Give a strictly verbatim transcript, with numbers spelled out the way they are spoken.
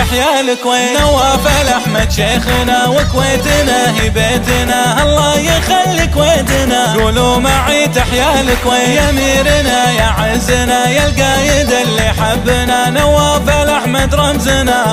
تحيا الكويت. نواف الأحمد شيخنا وكويتنا هي بيتنا، الله يخلي كويتنا. قولوا معي تحيا الكويت. يا أميرنا يا عزنا يا القايد اللي حبنا، نواف الأحمد رمزنا.